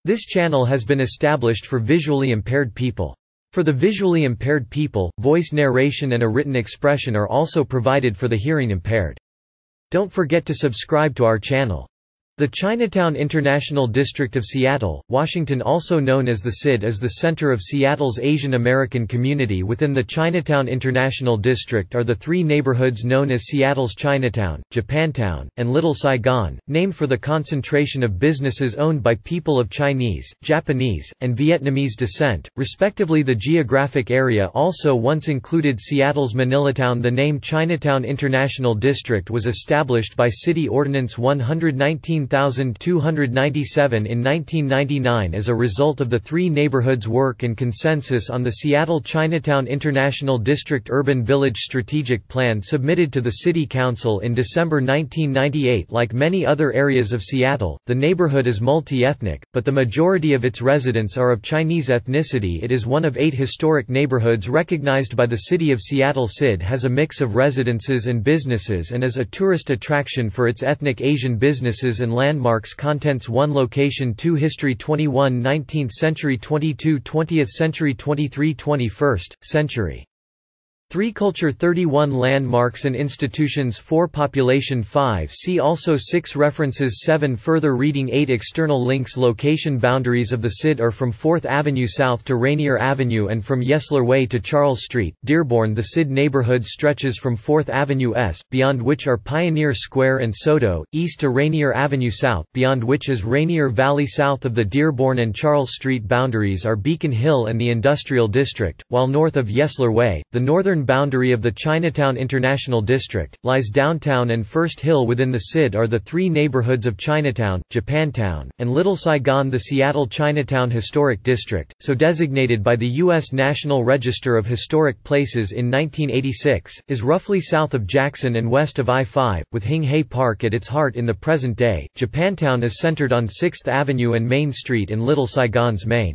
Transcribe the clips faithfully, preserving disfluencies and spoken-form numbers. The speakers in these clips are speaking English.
This channel has been established for visually impaired people. For the visually impaired people, voice narration and a written expression are also provided for the hearing impaired. Don't forget to subscribe to our channel. The Chinatown-International District of Seattle, Washington, also known as the C I D, is the center of Seattle's Asian American community. Within the Chinatown-International District are the three neighborhoods known as Seattle's Chinatown, Japantown, and Little Saigon, named for the concentration of businesses owned by people of Chinese, Japanese, and Vietnamese descent, respectively. The geographic area also once included Seattle's Manilatown. The name Chinatown-International District was established by City Ordinance one nineteen two ninety-seven in nineteen ninety-nine as a result of the three neighborhoods' work and consensus on the Seattle Chinatown International District Urban Village Strategic Plan submitted to the City Council in December nineteen ninety-eight. Like many other areas of Seattle, the neighborhood is multi-ethnic, but the majority of its residents are of Chinese ethnicity. It is one of eight historic neighborhoods recognized by the City of Seattle. C I D has a mix of residences and businesses and is a tourist attraction for its ethnic Asian businesses and landmarks. Contents: one Location, two History, twenty-one nineteenth century, twenty-two twentieth century, twenty-three twenty-first century. three Culture, thirty-one Landmarks and institutions, four Population, five See also six References, seven Further reading, eight External links. Location boundaries of the C I D are from fourth Avenue south to Rainier Avenue and from Yesler Way to Charles Street, Dearborn. The C I D neighborhood stretches from fourth Avenue S, beyond which are Pioneer Square and Soto, east to Rainier Avenue south, beyond which is Rainier Valley. South of the Dearborn and Charles Street boundaries are Beacon Hill and the Industrial District, while north of Yesler Way, the northern boundary of the Chinatown International District, lies downtown and First Hill. Within the C I D are the three neighborhoods of Chinatown, Japantown, and Little Saigon. The Seattle Chinatown Historic District, so designated by the U S National Register of Historic Places in nineteen eighty-six, is roughly south of Jackson and west of I five, with Hing Hay Park at its heart in the present day. Japantown is centered on sixth Avenue and Main Street in Little Saigon's main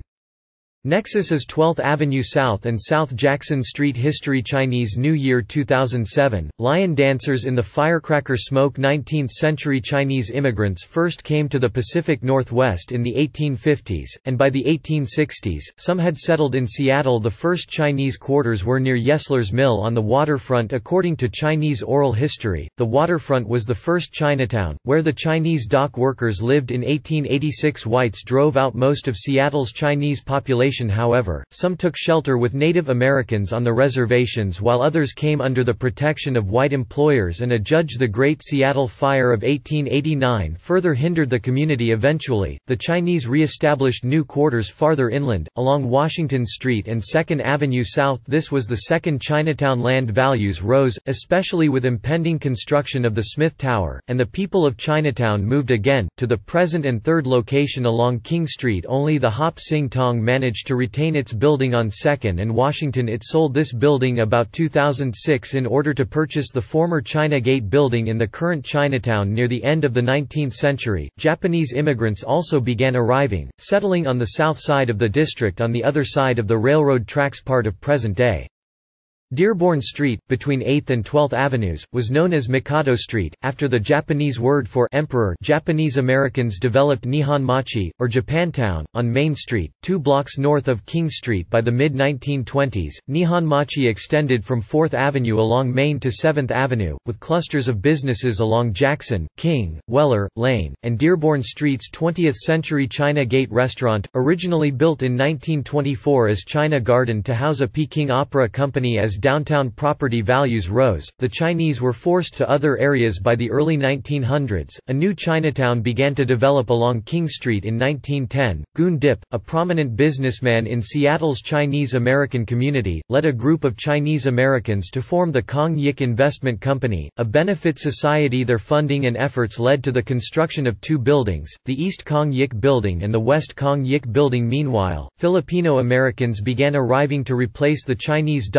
nexus is twelfth Avenue South and South Jackson Street. History: Chinese New Year two thousand seven, lion dancers in the firecracker smoke. nineteenth century Chinese immigrants first came to the Pacific Northwest in the eighteen fifties, and by the eighteen sixties, some had settled in Seattle. The first Chinese quarters were near Yesler's Mill on the waterfront. According to Chinese oral history, the waterfront was the first Chinatown, where the Chinese dock workers lived. In eighteen eighty-six, whites drove out most of Seattle's Chinese population. However, some took shelter with Native Americans on the reservations while others came under the protection of white employers, and a judge. The Great Seattle Fire of eighteen eighty-nine further hindered the community. Eventually, the Chinese re-established new quarters farther inland, along Washington Street and second Avenue South. This was the second Chinatown. Land values rose, especially with impending construction of the Smith Tower, and the people of Chinatown moved again, to the present and third location along King Street. Only the Hop Sing Tong managed to retain its building on second and Washington. It sold this building about two thousand six in order to purchase the former China Gate building in the current Chinatown. Near the end of the nineteenth century, Japanese immigrants also began arriving, settling on the south side of the district on the other side of the railroad tracks, part of present-day Dearborn Street, between eighth and twelfth Avenues, was known as Mikado Street, after the Japanese word for emperor. Japanese Americans developed Nihon Machi, or Japantown, on Main Street, two blocks north of King Street. By the mid nineteen twenties, Nihon Machi extended from fourth Avenue along Main to seventh Avenue, with clusters of businesses along Jackson, King, Weller, Lane, and Dearborn Streets. twentieth century China Gate Restaurant, originally built in nineteen twenty-four as China Garden to house a Peking Opera Company. As downtown property values rose, the Chinese were forced to other areas. By the early nineteen hundreds, a new Chinatown began to develop along King Street. In nineteen ten, Goon Dip, a prominent businessman in Seattle's Chinese American community, led a group of Chinese Americans to form the Kong Yik Investment Company, a benefit society. Their funding and efforts led to the construction of two buildings, the East Kong Yik Building and the West Kong Yik Building. Meanwhile, Filipino Americans began arriving to replace the Chinese dock workers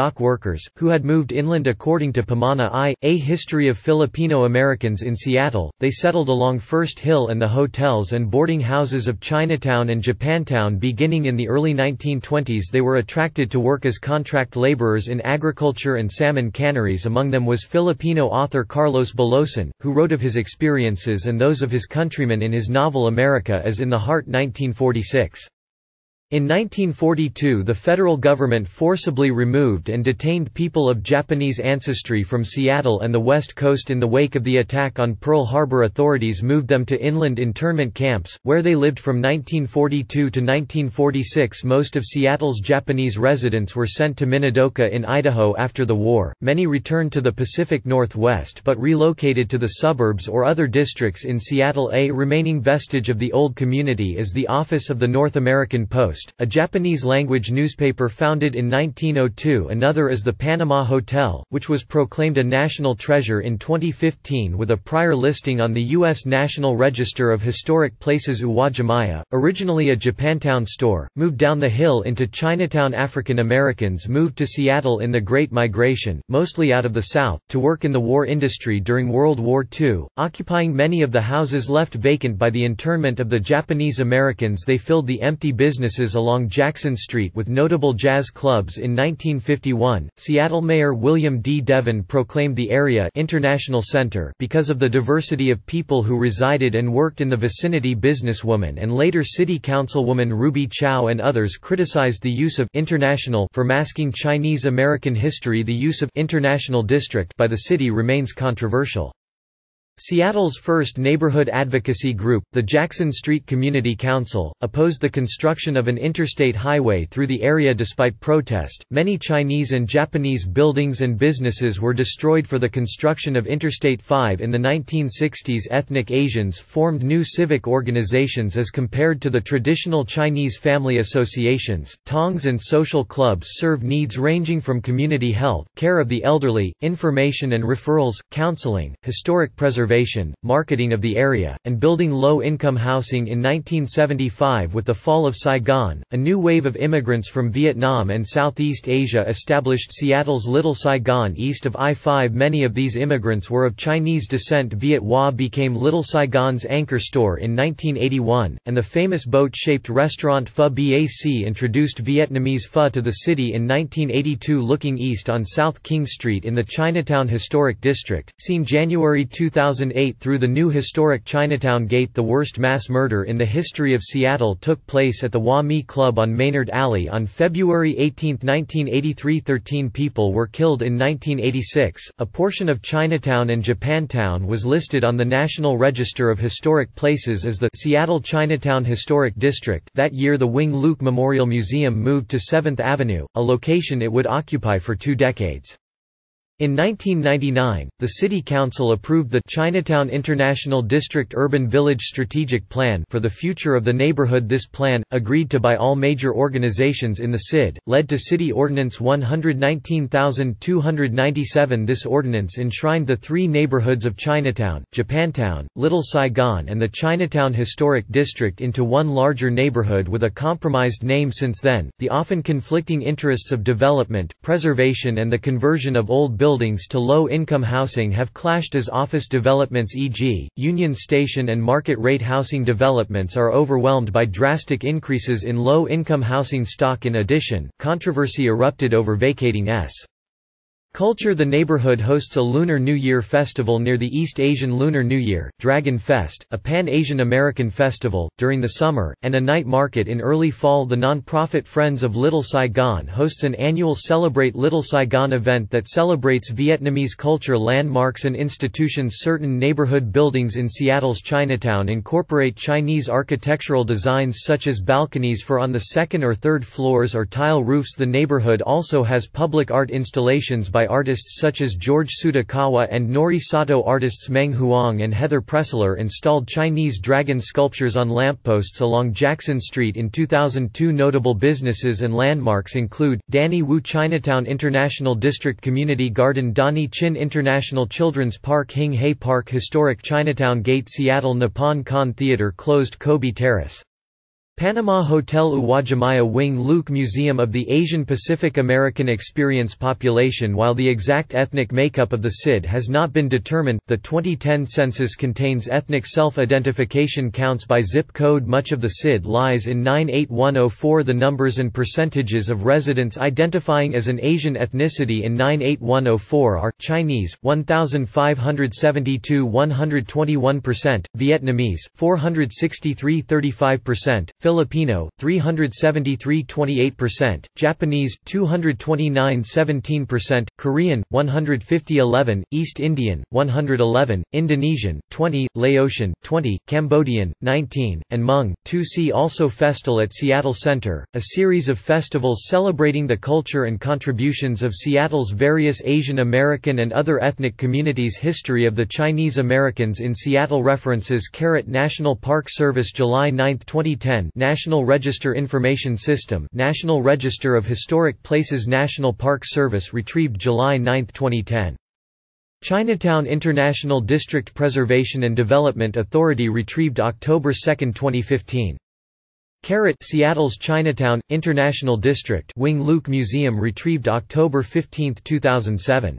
workers, who had moved inland. According to Pamana I, A History of Filipino Americans in Seattle, they settled along First Hill and the hotels and boarding houses of Chinatown and Japantown. Beginning in the early nineteen twenties, they were attracted to work as contract laborers in agriculture and salmon canneries. Among them was Filipino author Carlos Bulosan, who wrote of his experiences and those of his countrymen in his novel America Is in the Heart nineteen forty-six. In nineteen forty-two, the federal government forcibly removed and detained people of Japanese ancestry from Seattle and the West Coast. In the wake of the attack on Pearl Harbor, authorities moved them to inland internment camps, where they lived from nineteen forty-two to nineteen forty-six. Most of Seattle's Japanese residents were sent to Minidoka in Idaho after the war. Many returned to the Pacific Northwest but relocated to the suburbs or other districts in Seattle. A remaining vestige of the old community is the office of the North American Post, a Japanese-language newspaper founded in nineteen oh two. Another is the Panama Hotel, which was proclaimed a national treasure in twenty fifteen with a prior listing on the U S National Register of Historic Places. Uwajimaya, originally a Japantown store, moved down the hill into Chinatown. African Americans moved to Seattle in the Great Migration, mostly out of the South, to work in the war industry during World War Two, occupying many of the houses left vacant by the internment of the Japanese Americans. They filled the empty businesses along Jackson Street with notable jazz clubs. In nineteen fifty-one, Seattle Mayor William D. Devon proclaimed the area International Center because of the diversity of people who resided and worked in the vicinity. Businesswoman and later City Councilwoman Ruby Chow and others criticized the use of international for masking Chinese American history. The use of international district by the city remains controversial. Seattle's first neighborhood advocacy group, the Jackson Street Community Council, opposed the construction of an interstate highway through the area despite protest. Many Chinese and Japanese buildings and businesses were destroyed for the construction of Interstate five in the nineteen sixties. Ethnic Asians formed new civic organizations as compared to the traditional Chinese family associations. Tongs and social clubs serve needs ranging from community health, care of the elderly, information and referrals, counseling, historic preservation, marketing of the area, and building low-income housing. In nineteen seventy-five, with the fall of Saigon, a new wave of immigrants from Vietnam and Southeast Asia established Seattle's Little Saigon east of I five. Many of these immigrants were of Chinese descent. Viet Hoa became Little Saigon's anchor store in nineteen eighty-one, and the famous boat-shaped restaurant Pho Bac introduced Vietnamese pho to the city in nineteen eighty-two. Looking east on South King Street in the Chinatown Historic District, seen January two thousand eight through the new historic Chinatown Gate. The worst mass murder in the history of Seattle took place at the Wah Mee Club on Maynard Alley on February eighteenth nineteen eighty-three. Thirteen people were killed in nineteen eighty-six. A portion of Chinatown and Japantown was listed on the National Register of Historic Places as the Seattle Chinatown Historic District. That year the Wing Luke Memorial Museum moved to seventh Avenue, a location it would occupy for two decades. In nineteen ninety-nine, the City Council approved the Chinatown-International District Urban Village Strategic Plan for the future of the neighborhood. This plan, agreed to by all major organizations in the C I D, led to City Ordinance one hundred nineteen thousand two hundred ninety-seven. This ordinance enshrined the three neighborhoods of Chinatown, Japantown, Little Saigon and the Chinatown Historic District into one larger neighborhood with a compromised name. Since then, the often conflicting interests of development, preservation and the conversion of old buildings buildings to low-income housing have clashed as office developments, for example, Union Station and market-rate housing developments, are overwhelmed by drastic increases in low-income housing stock. In addition, controversy erupted over vacating S. Culture. The neighborhood hosts a Lunar New Year festival near the East Asian Lunar New Year, Dragon Fest, a Pan-Asian American festival, during the summer, and a night market in early fall. The non-profit Friends of Little Saigon hosts an annual Celebrate Little Saigon event that celebrates Vietnamese culture, landmarks and institutions. Certain neighborhood buildings in Seattle's Chinatown incorporate Chinese architectural designs such as balconies for on the second or third floors or tile roofs. The neighborhood also has public art installations by artists such as George Tsutakawa and Nori Sato. Artists Meng Huang and Heather Pressler installed Chinese dragon sculptures on lampposts along Jackson Street in two thousand two. Notable businesses and landmarks include, Danny Wu Chinatown International District Community Garden, Donnie Chin International Children's Park, Hing Hay Park, Historic Chinatown Gate, Seattle Nippon Con Theater, closed Kobe Terrace. Panama Hotel Uwajimaya Wing Luke Museum of the Asian Pacific American Experience Population. While the exact ethnic makeup of the C I D has not been determined, the twenty ten census contains ethnic self-identification counts by zip code. Much of the C I D lies in nine eight one oh four. The numbers and percentages of residents identifying as an Asian ethnicity in nine eight one oh four are: Chinese, one thousand five hundred seventy-two, one hundred twenty-one percent; Vietnamese, four hundred sixty-three, thirty-five percent; Filipino, three hundred seventy-three, twenty-eight percent; Japanese, two hundred twenty-nine, seventeen percent; Korean, one hundred fifty, eleven; East Indian, one hundred eleven; Indonesian, twenty; Laotian, twenty; Cambodian, nineteen; and Hmong, two. See also Festal at Seattle Center, a series of festivals celebrating the culture and contributions of Seattle's various Asian American and other ethnic communities. History of the Chinese Americans in Seattle. References. National Park Service, July ninth, twenty ten. National Register Information System, National Register of Historic Places. National Park Service, retrieved July ninth, twenty ten. Chinatown-International District Preservation and Development Authority, retrieved October second, twenty fifteen. Seattle's Chinatown International District Wing Luke Museum, retrieved October fifteenth, two thousand seven.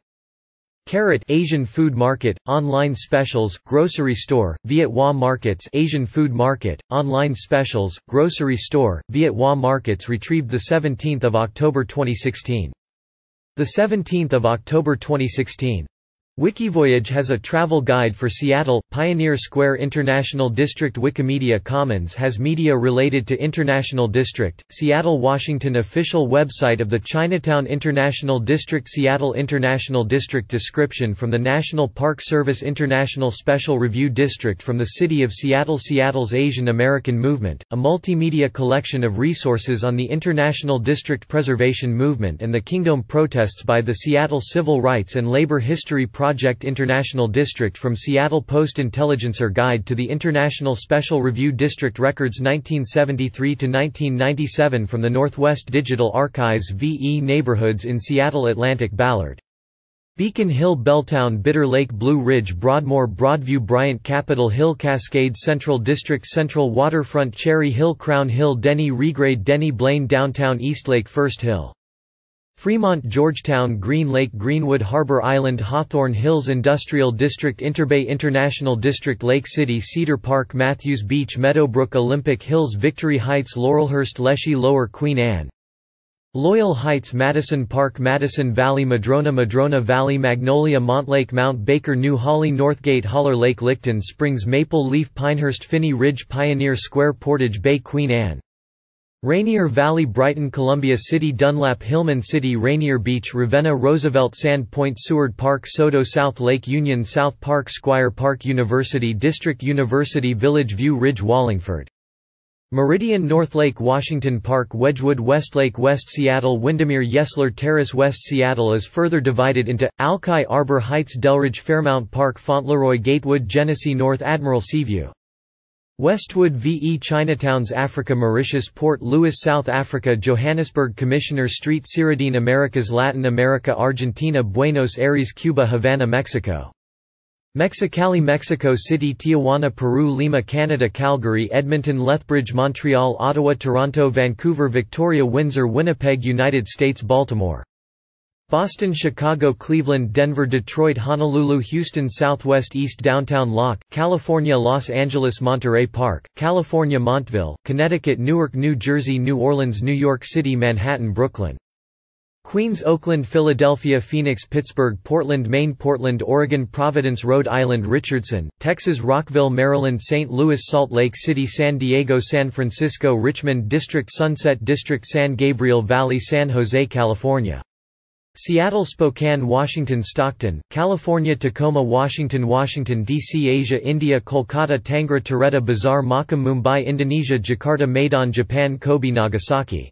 Asian Food Market, Online Specials, Grocery Store, Viet Hoa Markets. Asian Food Market, Online Specials, Grocery Store, Viet Hoa Markets, retrieved the seventeenth of October twenty sixteen. The seventeenth of October twenty sixteen. Wikivoyage has a travel guide for Seattle. Pioneer Square International District. Wikimedia Commons has media related to International District. Seattle, Washington. Official website of the Chinatown International District. Seattle International District. Description from the National Park Service. International Special Review District from the City of Seattle. Seattle's Asian American Movement, a multimedia collection of resources on the International District Preservation Movement and the Kingdom protests by the Seattle Civil Rights and Labor History Project. International District from Seattle Post-Intelligencer Guide to the International Special Review District. Records nineteen seventy-three to nineteen ninety-seven from the Northwest Digital Archives. V E Neighborhoods in Seattle. Atlantic Ballard, Beacon Hill, Belltown, Bitter Lake, Blue Ridge, Broadmoor, Broadview, Bryant, Capitol Hill, Cascade, Central District, Central Waterfront, Cherry Hill, Crown Hill, Denny, Regrade, Denny, Blaine, Downtown, Eastlake, First Hill, Fremont, Georgetown, Green Lake, Greenwood, Harbor Island, Hawthorne Hills Industrial District, Interbay International District, Lake City, Cedar Park, Matthews Beach, Meadowbrook, Olympic Hills, Victory Heights, Laurelhurst, Leshy, Lower Queen Anne, Loyal Heights, Madison Park, Madison Valley, Madrona, Madrona Valley, Magnolia, Montlake, Mount Baker, New Holly, Northgate, Holler Lake, Licton Springs, Maple Leaf, Pinehurst, Finney Ridge, Pioneer Square, Portage Bay, Queen Anne, Rainier Valley, Brighton, Columbia City, Dunlap, Hillman City, Rainier Beach, Ravenna, Roosevelt, Sand Point, Seward Park, Soto, South Lake Union, South Park, Squire Park, University District, University Village, View Ridge, Wallingford, Meridian, North Lake, Washington Park, Wedgwood, Westlake, West Seattle, Windermere, Yesler Terrace. West Seattle is further divided into Alki, Arbor Heights, Delridge, Fairmount Park, Fauntleroy, Gatewood, Genesee, North Admiral Seaview, Westwood, V E Chinatowns, Africa, Mauritius, Port Louis, South Africa, Johannesburg, Commissioner Street, Ciradine, Americas, Latin America, Argentina, Buenos Aires, Cuba, Havana, Mexico, Mexicali, Mexico City, Tijuana, Peru, Lima, Canada, Calgary, Edmonton, Lethbridge, Montreal, Ottawa, Toronto, Vancouver, Victoria, Windsor, Winnipeg, United States, Baltimore, Boston, Chicago, Cleveland, Denver, Detroit, Honolulu, Houston, Southwest East Downtown Locke, California, Los Angeles, Monterey Park, California, Montville, Connecticut, Newark, New Jersey, New Orleans, New York City, Manhattan, Brooklyn, Queens, Oakland, Philadelphia, Phoenix, Pittsburgh, Portland, Maine, Portland, Oregon, Providence, Rhode Island, Richardson, Texas, Rockville, Maryland, Saint Louis, Salt Lake City, San Diego, San Francisco, Richmond District, Sunset District, San Gabriel Valley, San Jose, California, Seattle, Spokane, Washington, Stockton, California, Tacoma, Washington, Washington, D C, Asia, India, Kolkata, Tangra, Toretta, Bazar, Makam, Mumbai, Indonesia, Jakarta, Medan, Japan, Kobe, Nagasaki,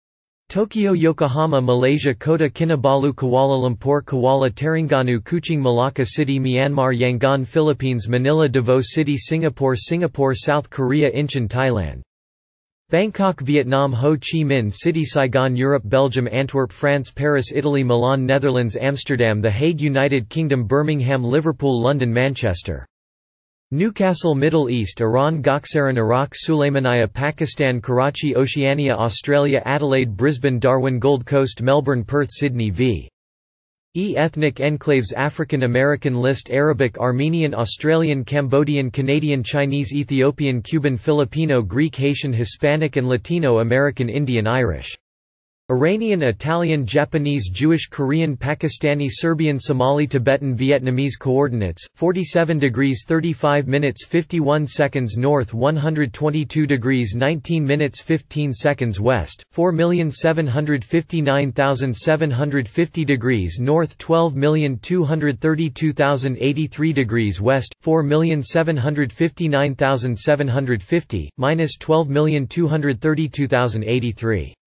Tokyo, Yokohama, Malaysia, Kota Kinabalu, Kuala Lumpur, Kuala Terengganu, Kuching, Malacca City, Myanmar, Yangon, Philippines, Manila, Davao City, Singapore, Singapore, South Korea, Incheon, Thailand, Bangkok, Vietnam, Ho Chi Minh City, Saigon, Europe, Belgium, Antwerp, France, Paris, Italy, Milan, Netherlands, Amsterdam, The Hague, United Kingdom, Birmingham, Liverpool, London, Manchester, Newcastle Middle East Iran Goksaran Iraq Sulaymaniyah Pakistan Karachi Oceania Australia Adelaide Brisbane Darwin Gold Coast Melbourne Perth Sydney v. E. Ethnic enclaves African American List Arabic Armenian Australian Cambodian Canadian Chinese Ethiopian Cuban Filipino Greek Haitian Hispanic and Latino American Indian Irish Iranian Italian Japanese Jewish Korean Pakistani Serbian Somali Tibetan Vietnamese Coordinates, forty-seven degrees thirty-five minutes fifty-one seconds north one hundred twenty-two degrees nineteen minutes fifteen seconds west, four million seven hundred fifty-nine thousand seven hundred fifty degrees north twelve million two hundred thirty-two thousand eighty-three degrees west, four million seven hundred fifty-nine thousand seven hundred fifty, minus twelve million two hundred thirty-two thousand eighty-three.